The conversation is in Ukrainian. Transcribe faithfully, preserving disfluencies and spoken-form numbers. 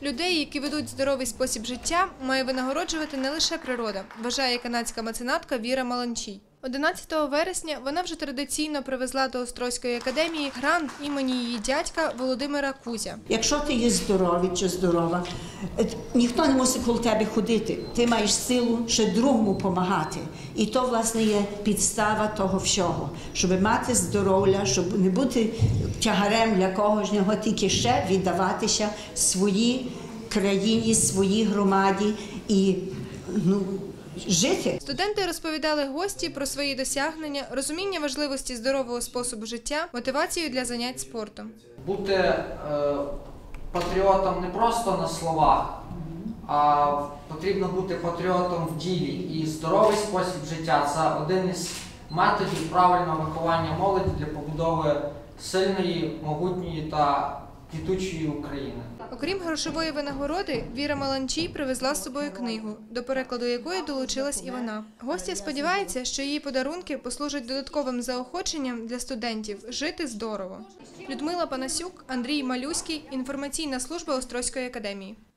Людей, які ведуть здоровий спосіб життя, має винагороджувати не лише природа, вважає канадська меценатка Віра Маланчій. одинадцятого вересня вона вже традиційно привезла до Острозької академії грант імені її дядька Володимира Кузя. Якщо ти є здоровий чи здорова, ніхто не мусить коло тебе ходити. Ти маєш силу ще другому допомагати. І то, власне, є підстава того всього. Щоб мати здоров'я, щоб не бути тягарем для когось, а тільки ще віддаватися своїй країні, своїй громаді і, ну, жити. Студенти розповідали гості про свої досягнення, розуміння важливості здорового способу життя, мотивацію для занять спортом. Бути е, патріотом не просто на словах, а потрібно бути патріотом в ділі. І здоровий спосіб життя – це один із методів правильного виховання молоді для побудови сильної, могутньої та квітучої України. Окрім грошової винагороди, Віра Маланчій привезла з собою книгу, до перекладу якої долучилась і вона. Гостя сподівається, що її подарунки послужать додатковим заохоченням для студентів жити здорово. Людмила Панасюк, Андрій Малюський, інформаційна служба Острозької академії.